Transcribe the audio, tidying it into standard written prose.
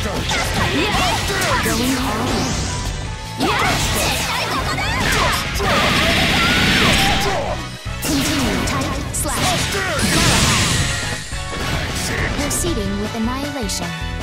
Going all in. Continue tight slash. Proceeding with annihilation.